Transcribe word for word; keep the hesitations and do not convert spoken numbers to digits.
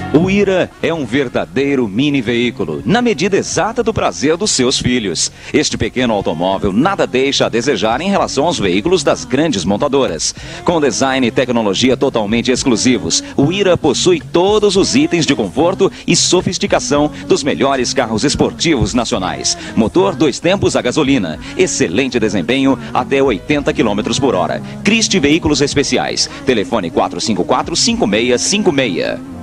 O Ira é um verdadeiro mini veículo, na medida exata do prazer dos seus filhos. Este pequeno automóvel nada deixa a desejar em relação aos veículos das grandes montadoras. Com design e tecnologia totalmente exclusivos, o Ira possui todos os itens de conforto e sofisticação dos melhores carros esportivos nacionais. Motor dois tempos a gasolina, excelente desempenho até oitenta quilômetros por hora. Christie Veículos Especiais. Telefone quatro cinco quatro, cinco seis cinco seis.